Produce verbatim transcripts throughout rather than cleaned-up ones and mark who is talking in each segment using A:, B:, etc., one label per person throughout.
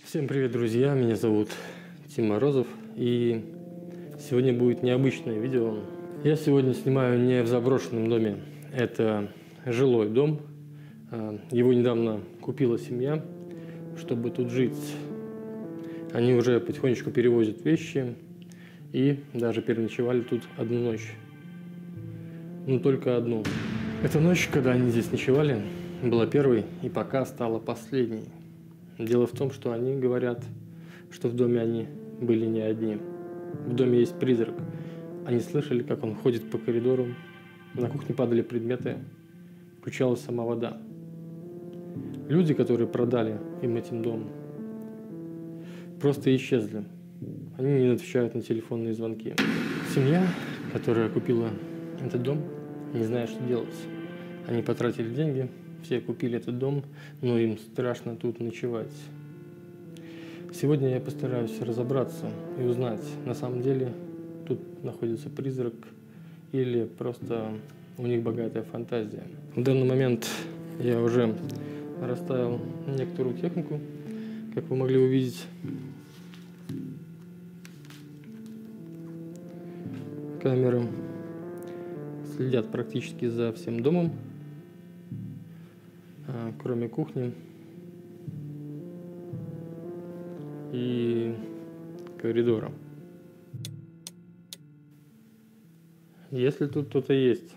A: Всем привет, друзья! Меня зовут Тим Морозов, и сегодня будет необычное видео. Я сегодня снимаю не в заброшенном доме, это жилой дом. Его недавно купила семья, чтобы тут жить. Они уже потихонечку перевозят вещи и даже переночевали тут одну ночь. Ну, только одну. Эта ночь, когда они здесь ночевали, была первой и пока стала последней. Дело в том, что они говорят, что в доме они были не одни. В доме есть призрак. Они слышали, как он ходит по коридору. На кухне падали предметы. Включалась сама вода. Люди, которые продали им этим дом, просто исчезли. Они не отвечают на телефонные звонки. Семья, которая купила этот дом, не знает, что делать. Они потратили деньги, все купили этот дом, но им страшно тут ночевать. Сегодня я постараюсь разобраться и узнать, на самом деле тут находится призрак или просто у них богатая фантазия. В данный момент я уже расставил некоторую технику, как вы могли увидеть. Камеры следят практически за всем домом, кроме кухни и коридора. Если тут кто-то есть,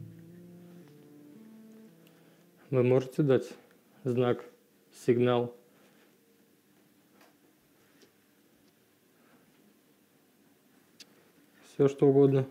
A: вы можете дать знак, сигнал. Все что угодно.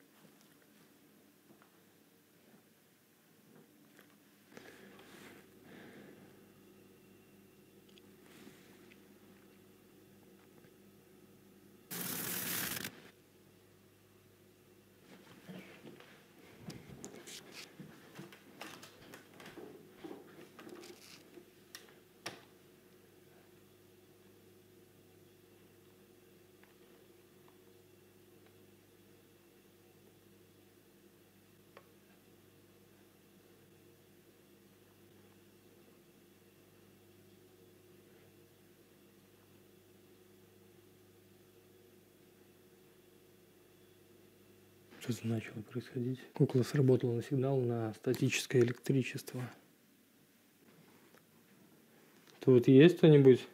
A: Что-то начало происходить. Кукла сработала на сигнал на статическое электричество. Тут есть кто-нибудь?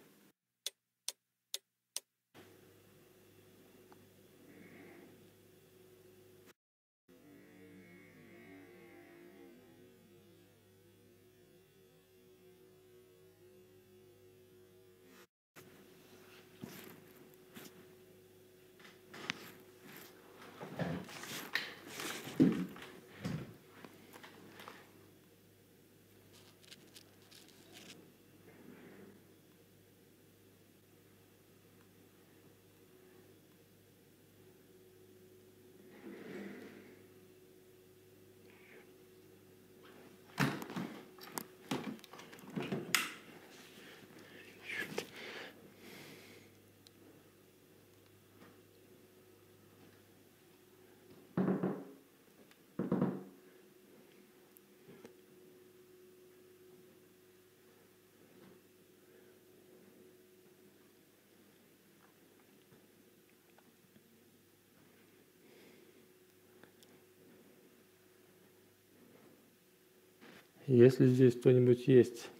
A: Если здесь кто-нибудь есть,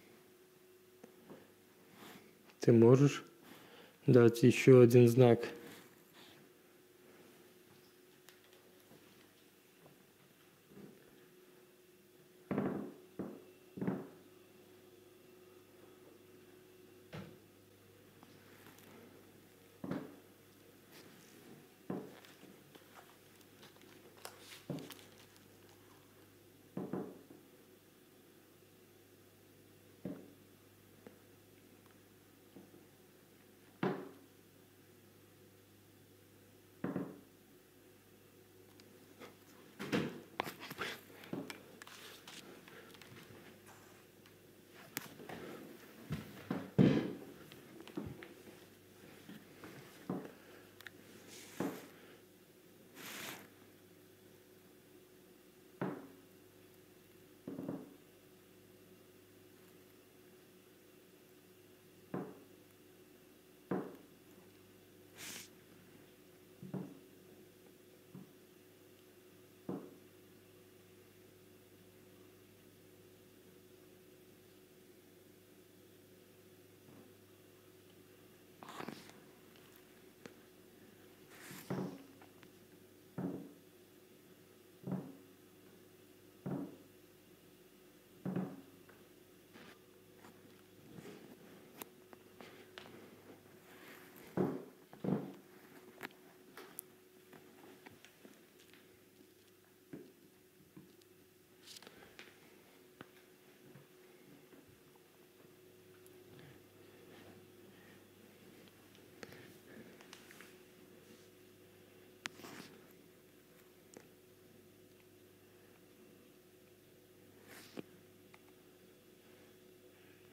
A: ты можешь дать еще один знак?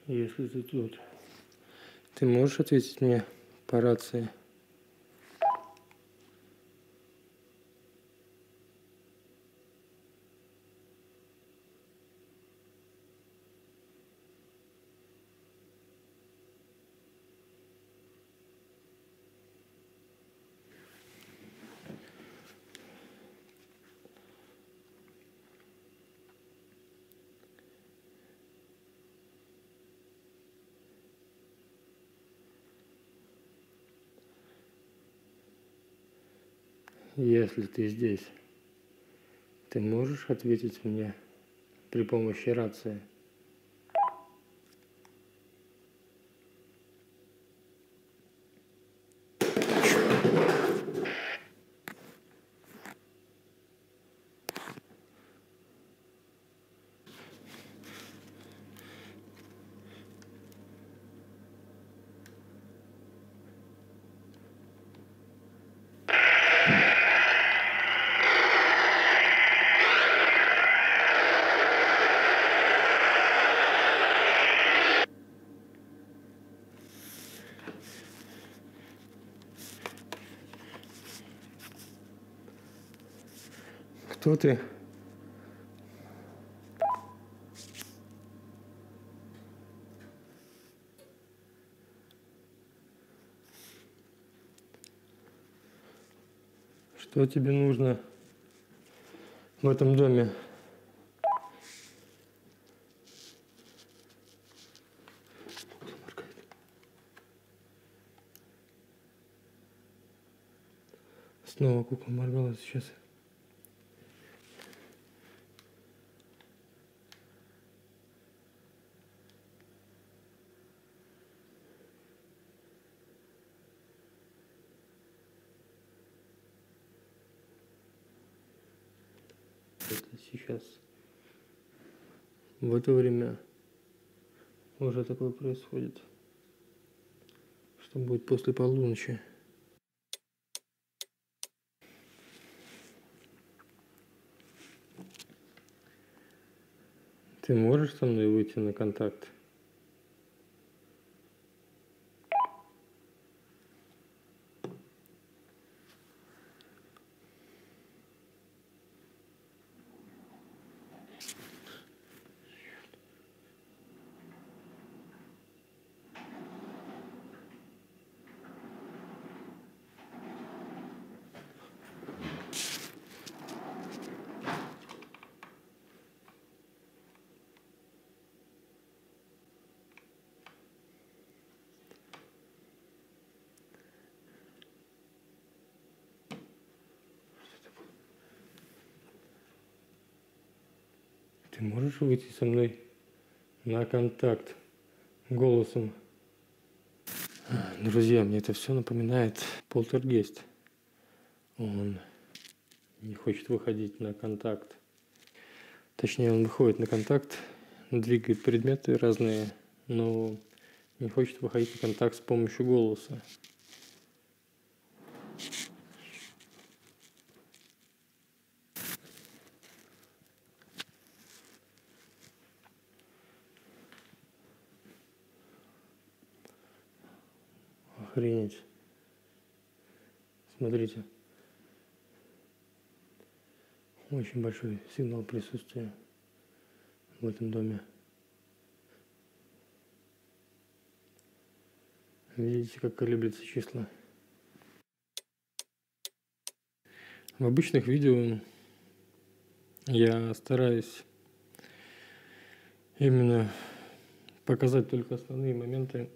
A: Если ты тут, ты можешь ответить мне по рации? Если ты здесь, ты можешь ответить мне при помощи рации? Кто ты? Что тебе нужно в этом доме? Снова кукла моргала сейчас. Это сейчас. В это время уже такое происходит. Что будет после полуночи? Ты можешь со мной выйти на контакт? Ты можешь выйти со мной на контакт голосом? Друзья, мне это все напоминает полтергейст. Он не хочет выходить на контакт. Точнее, он выходит на контакт, двигает предметы разные, но не хочет выходить на контакт с помощью голоса. Охренеть. Смотрите. Очень большой сигнал присутствия в этом доме. Видите, как колеблются числа. В обычных видео я стараюсь именно показать только основные моменты.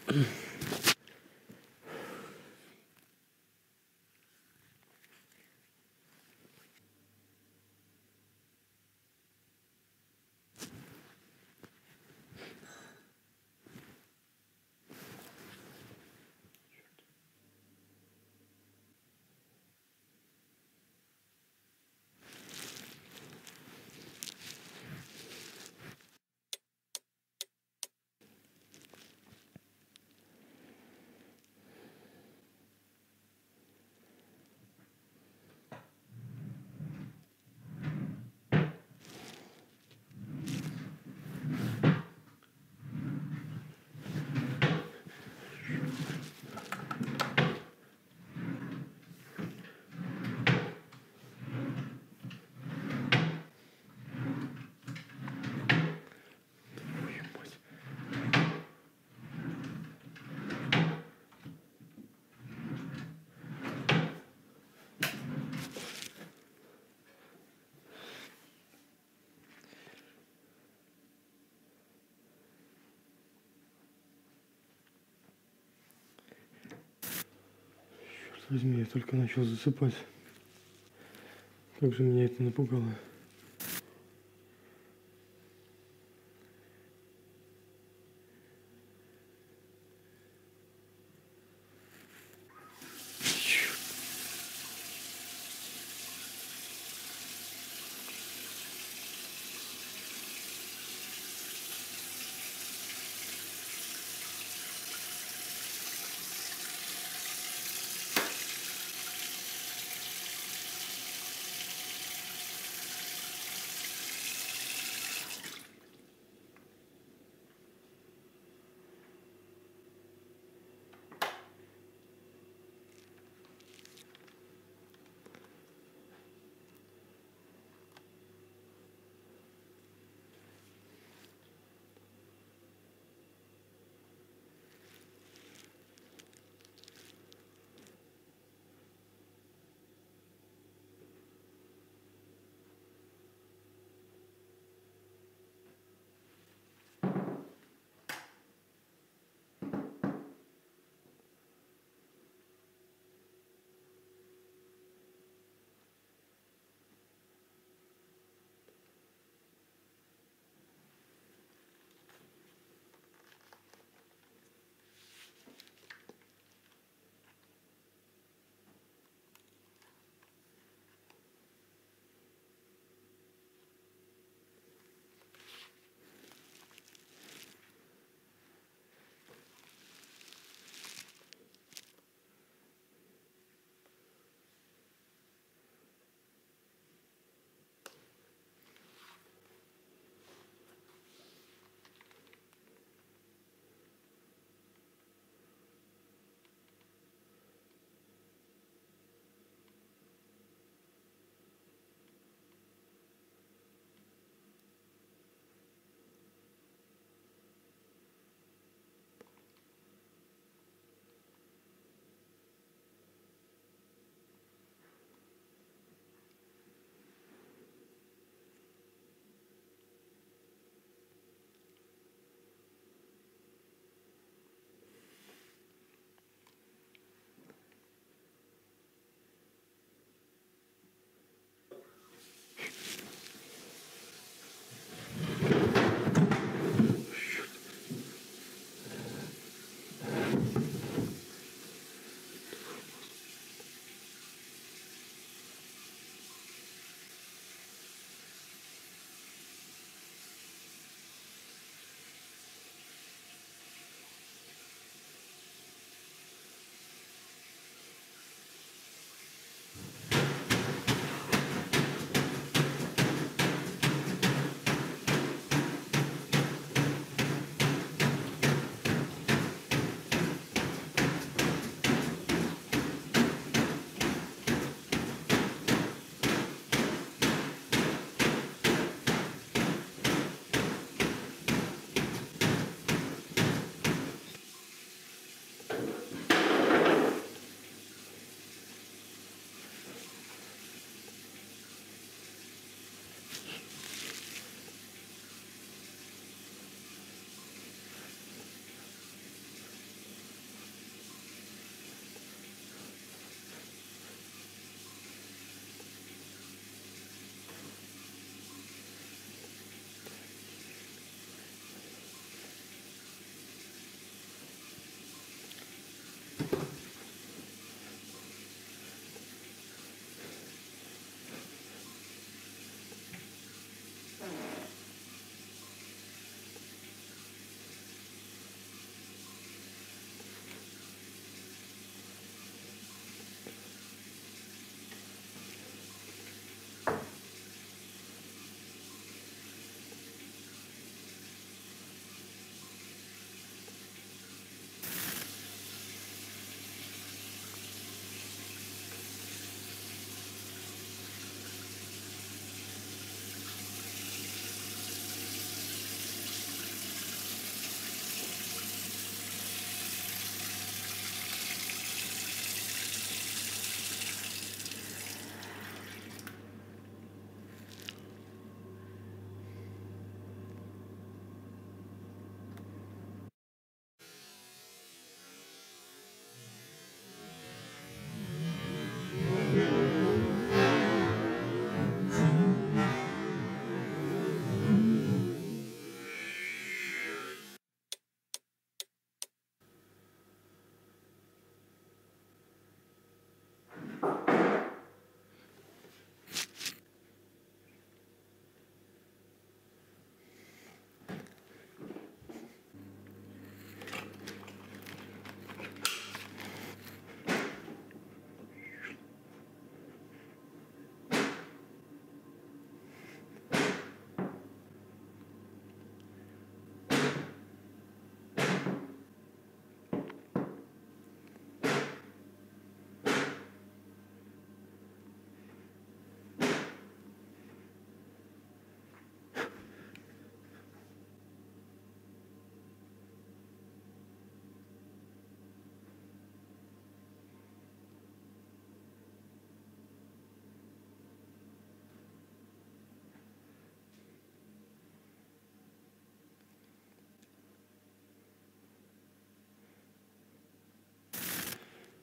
A: Возьми, я только начал засыпать. Как же меня это напугало.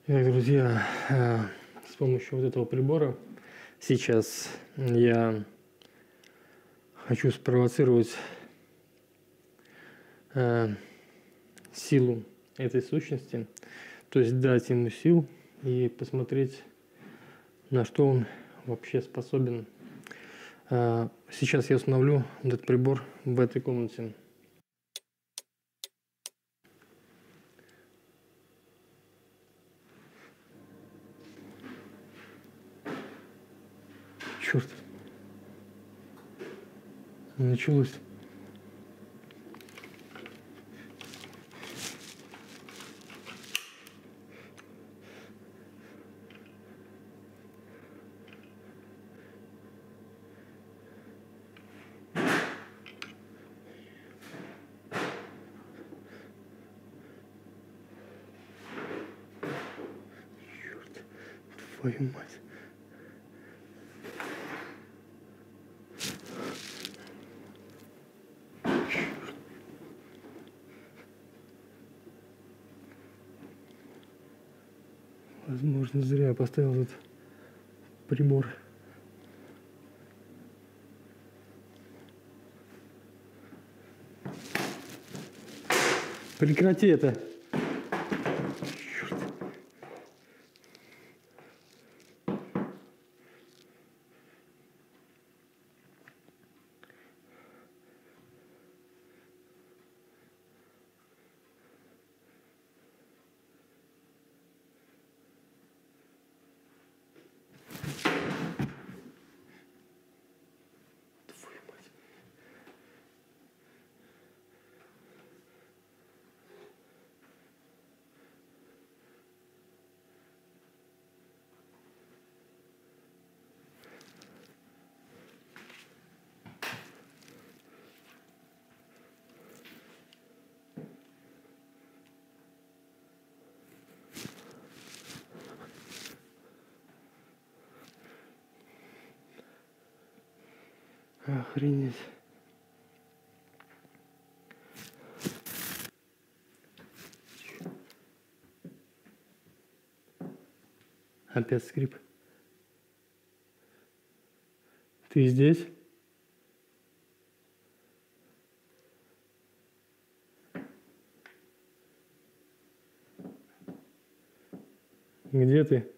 A: Итак, друзья, э, с помощью вот этого прибора сейчас я хочу спровоцировать э, силу этой сущности, то есть дать ему сил и посмотреть, на что он вообще способен. Э, сейчас я установлю этот прибор в этой комнате. Черт. Началось. Черт. Твою мать. Возможно, зря я поставил этот прибор. Прекрати это. Черт. Твою мать. Охренеть. Опять скрип. Ты здесь? Где ты?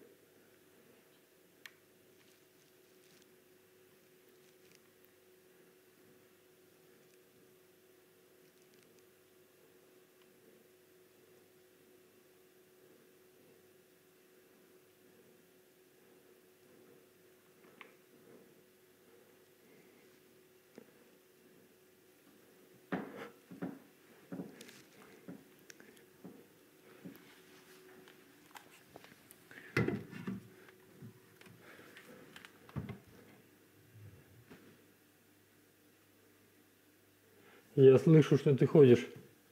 A: Я слышу, что ты ходишь.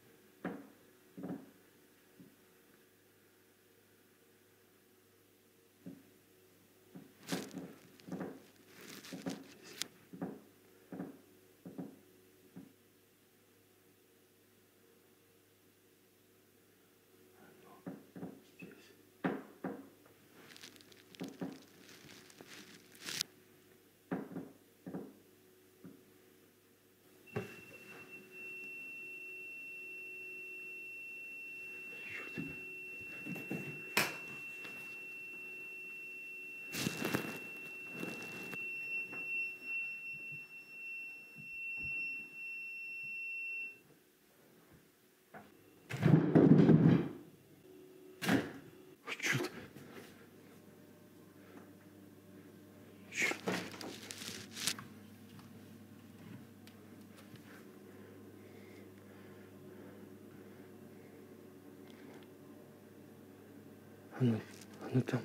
A: Черт. Черт. Оно, оно там.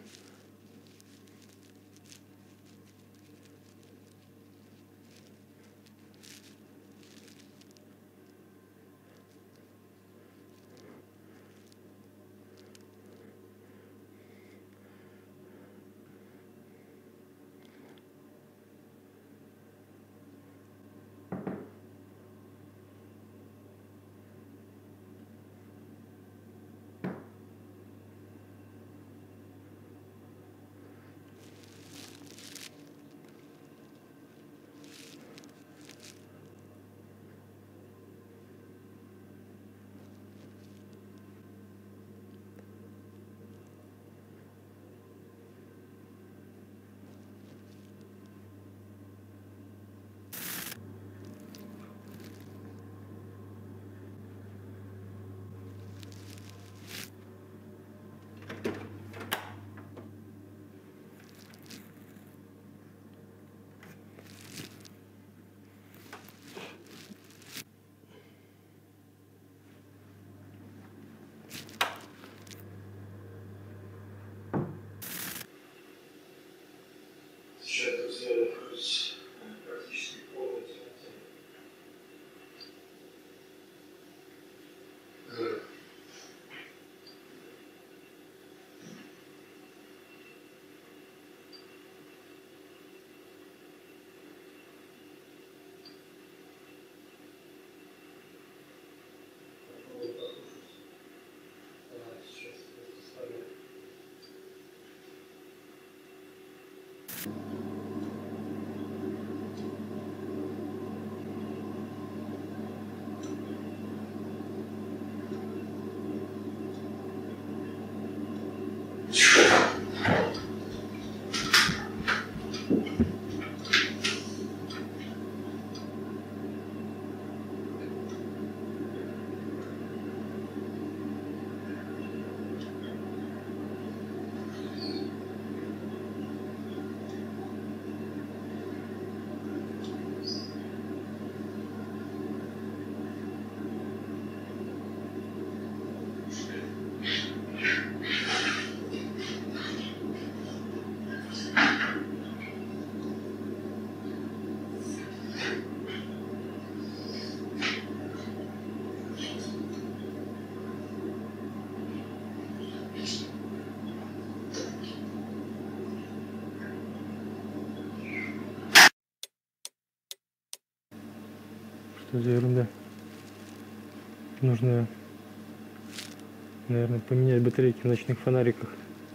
A: Что за ерунда? Нужно, наверное, поменять батарейки в ночных фонариках.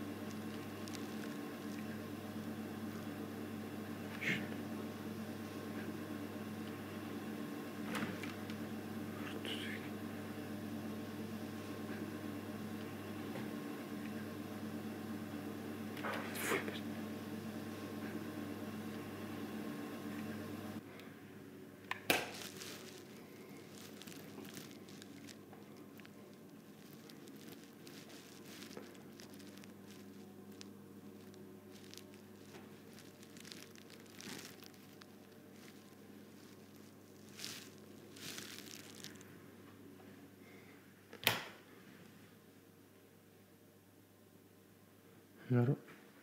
A: Народ.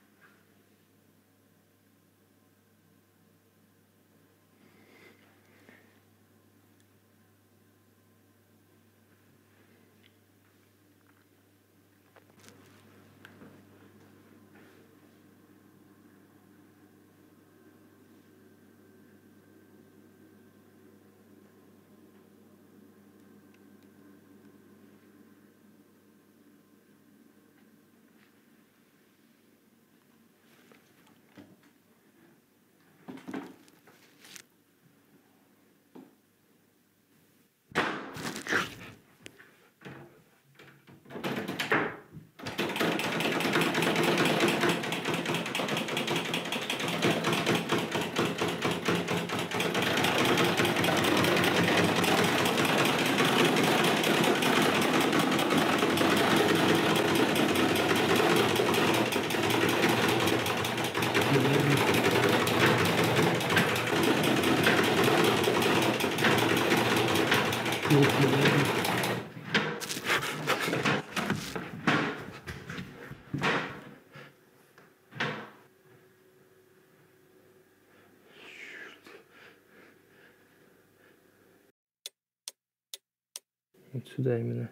A: Вот сюда именно.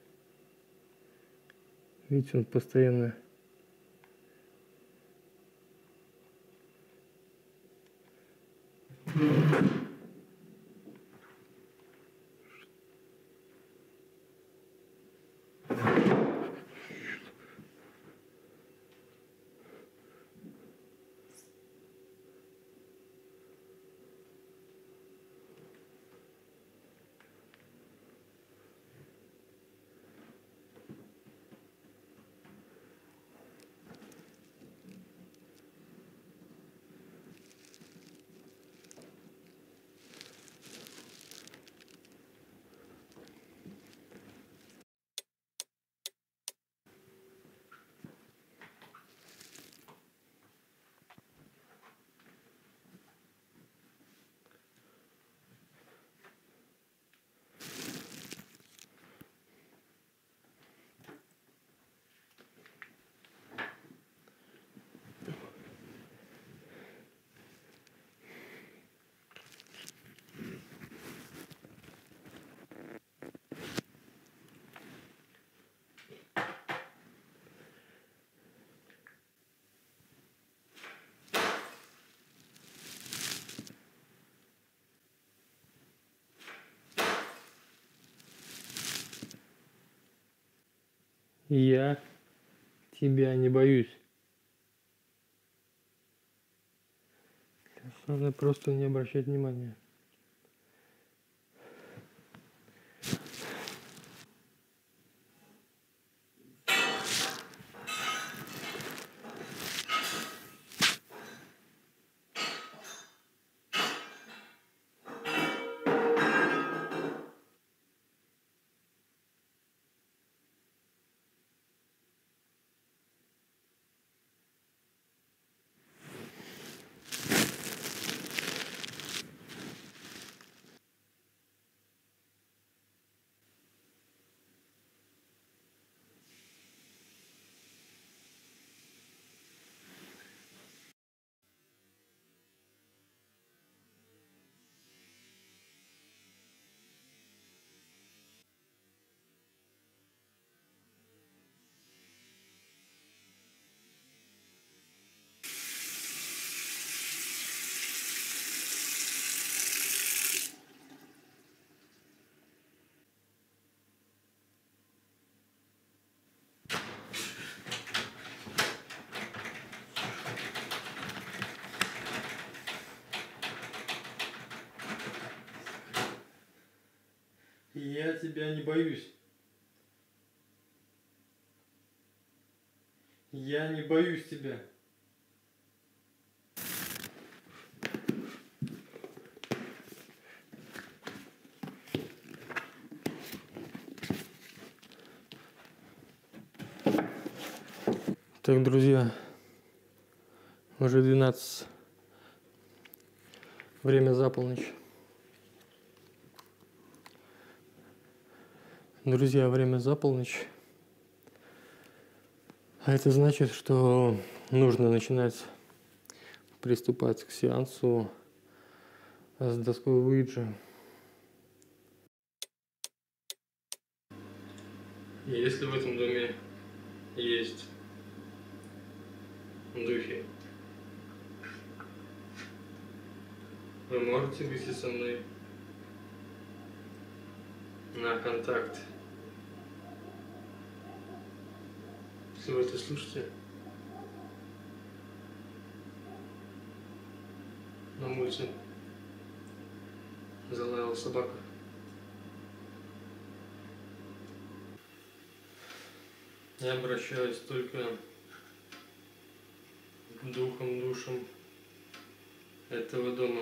A: Видите, он постоянно я тебя не боюсь. Надо просто не обращать внимания. Я тебя не боюсь. Я не боюсь тебя. Так, друзья, уже двенадцать. Время за полночь. Друзья, время за полночь. А это значит, что нужно начинать приступать к сеансу с доской Уиджи. И если в этом доме есть духи, вы можете выйти со мной на контакт. Если вы это слышите, на улице залаяла собака. Я обращаюсь только к духам, душам этого дома.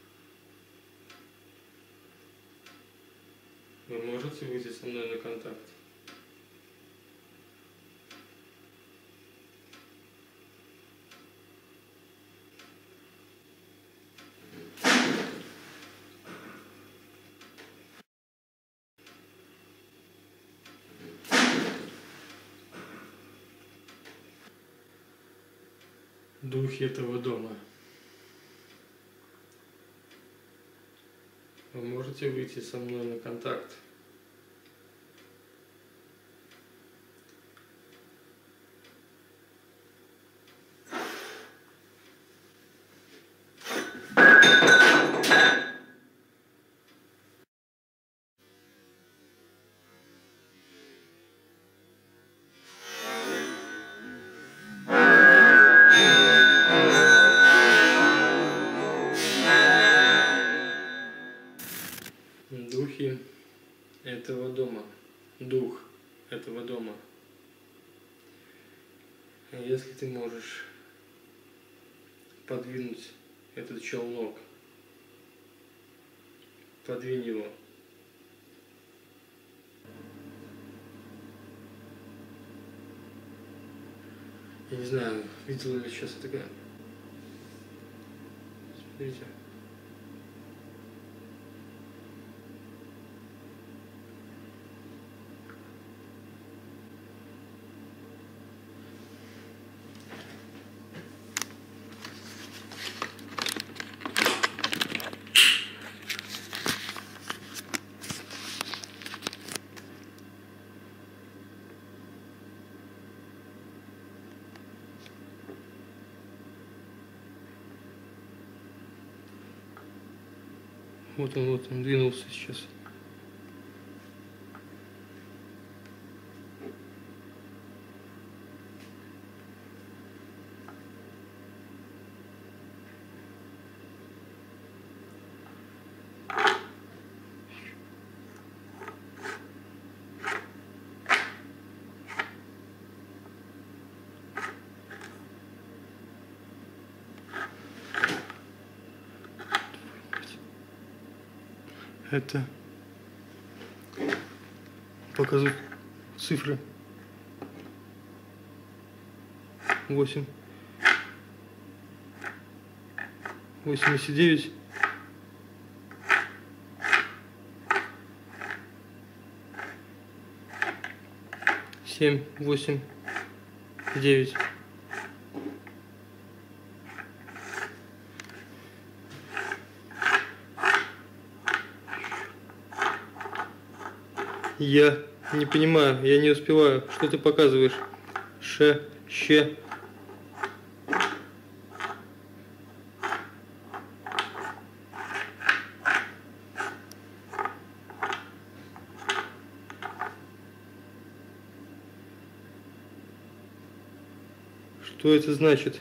A: Вы можете выйти со мной на контакт? Духи этого дома. Вы можете выйти со мной на контакт? Духи этого дома. Дух этого дома. Если ты можешь подвинуть этот челнок, подвинь его. Я не знаю, видела ли сейчас такая. Смотрите. Вот он, вот он, двинулся сейчас. Это показывают цифры. Восемь. Восемьдесят девять. Семь, восемь, девять. Я не понимаю, я не успеваю. Что ты показываешь? Ше, ще. Что это значит?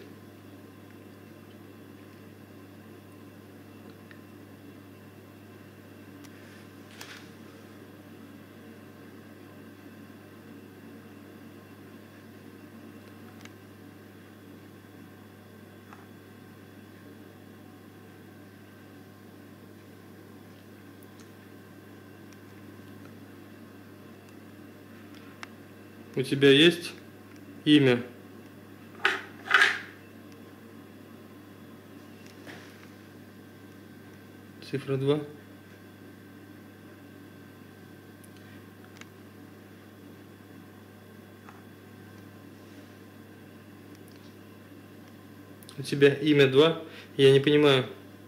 A: У тебя есть имя? Цифра два. У тебя имя два? Я не понимаю.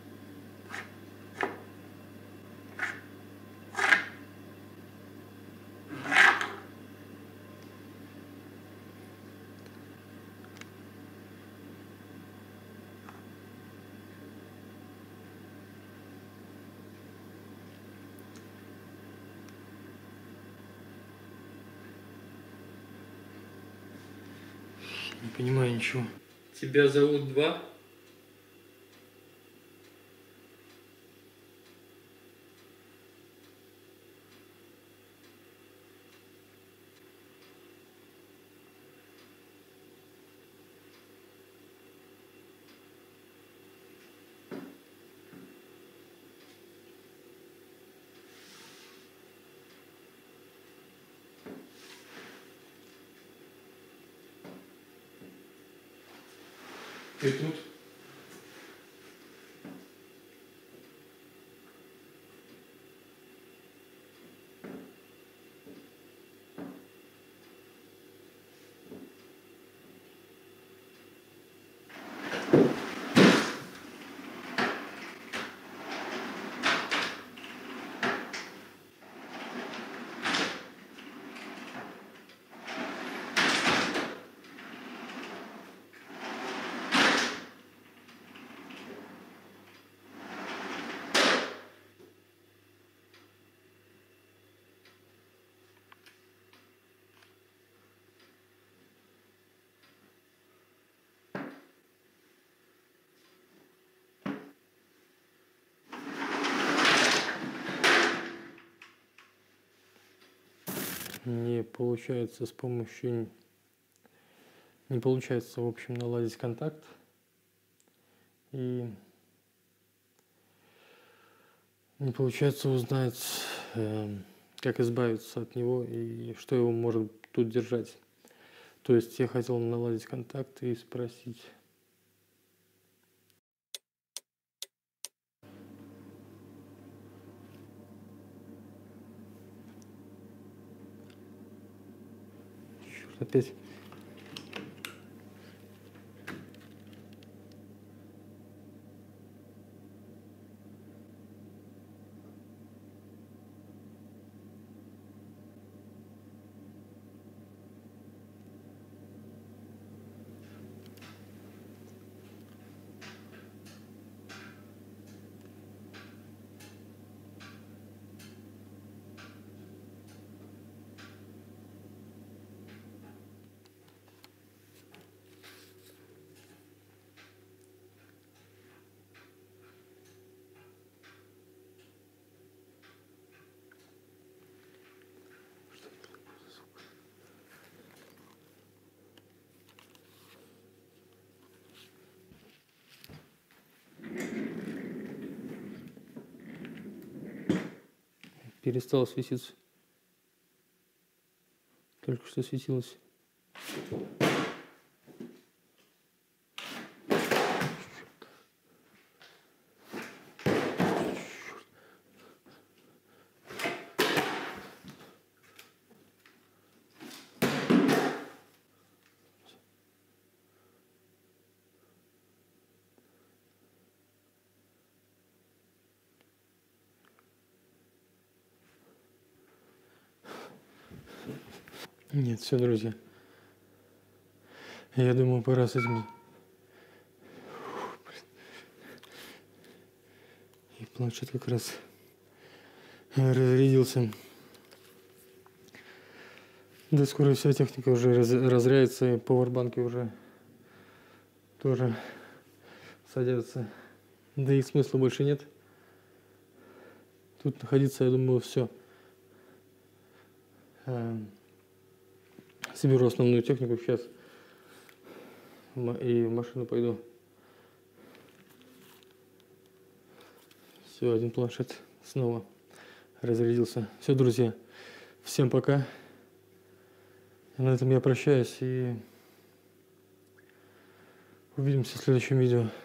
A: Не понимаю ничего. Тебя зовут два? Ты тут? Не получается с помощью... Не получается, в общем, наладить контакт. И не получается узнать, э, как избавиться от него и что его может тут держать. То есть я хотел наладить контакт и спросить... Черт, опять... Перестало светиться. Только что светилось. Нет, все, друзья. Я думаю, пора с этим. И планшет как раз разрядился. Да скоро вся техника уже раз, разряется, и пауэрбанки уже тоже садятся. Да и смысла больше нет. Тут находиться, я думаю, все. Соберу основную технику сейчас и в машину пойду. Все, один планшет снова разрядился. Все, друзья, всем пока. И на этом я прощаюсь и увидимся в следующем видео.